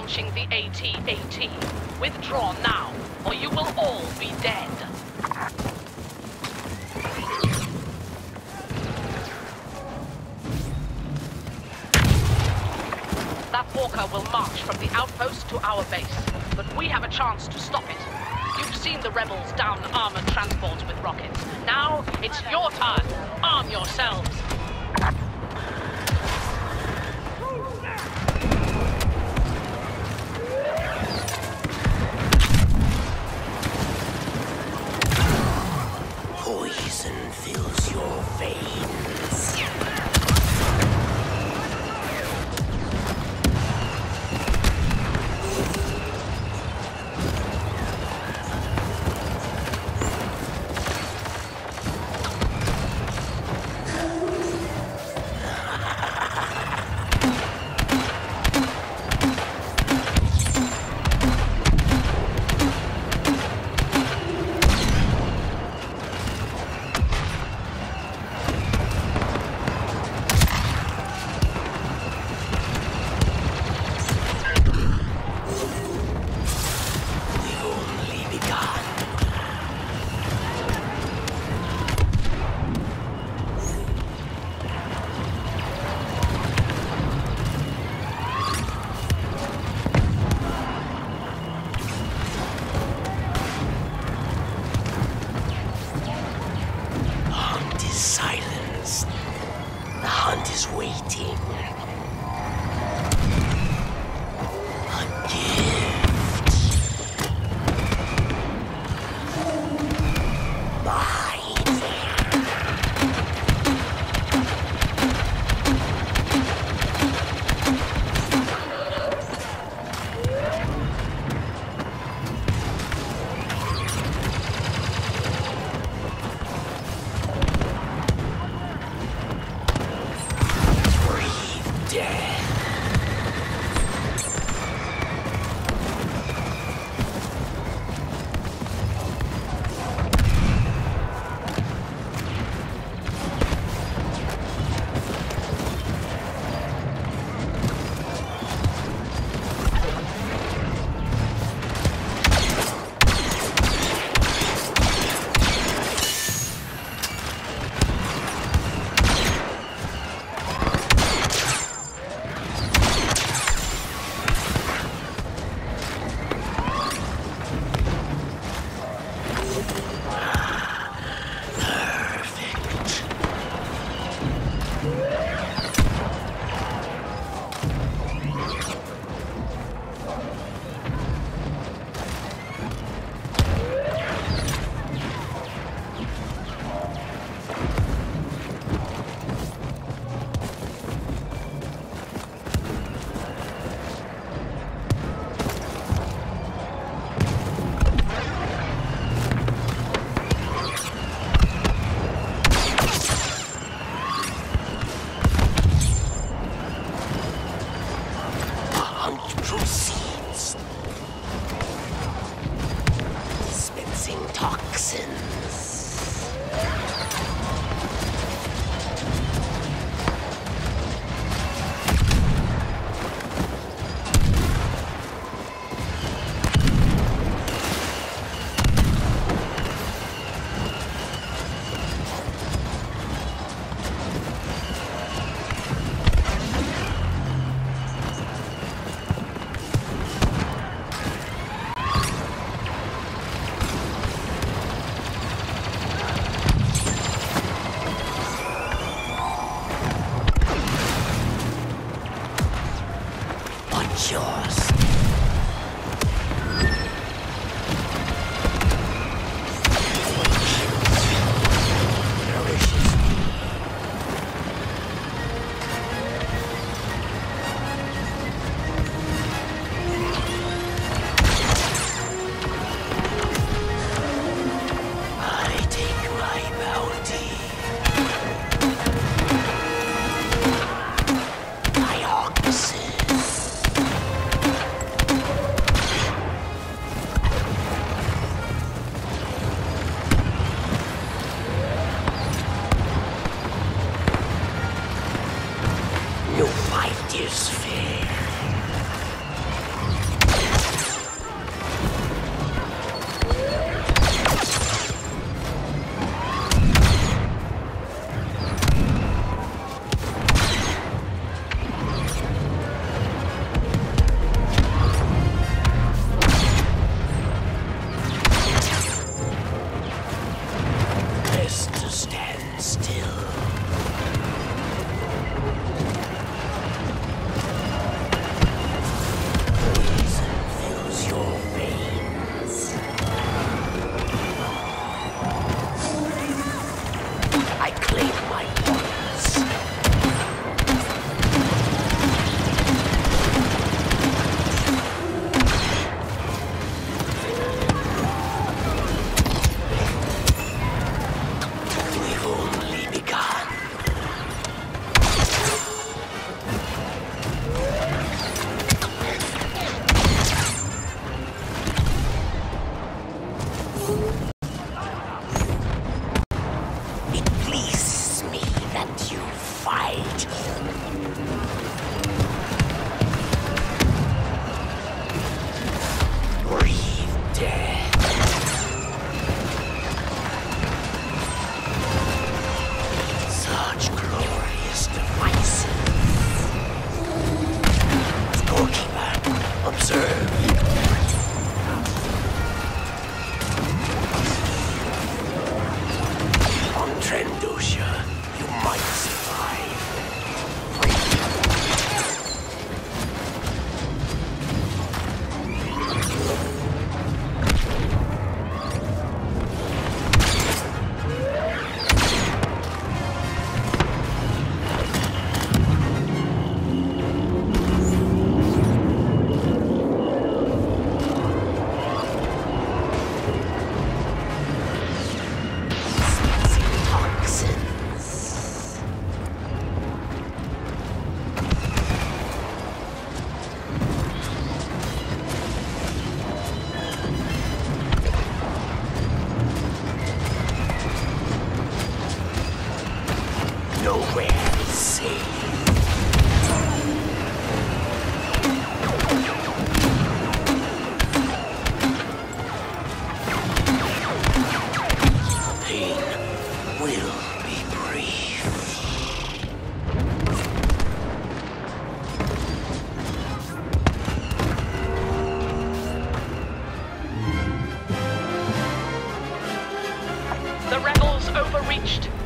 launching the AT-AT. Withdraw now, or you will all be dead. That walker will march from the outpost to our base, but we have a chance to stop it. You've seen the rebels down armored transports with rockets. Now, it's your turn. Arm yourselves. Poison fills your veins. Silence. The hunt is waiting. A gift. Mine. I claim my points. We've only begun. It pleases me that you fight. Breathe death. Such glorious devices. Scorekeeper, observe. On Trandosha, you might survive. Toxins. Nowhere is safe. Pain will be brief. The rebels overreached.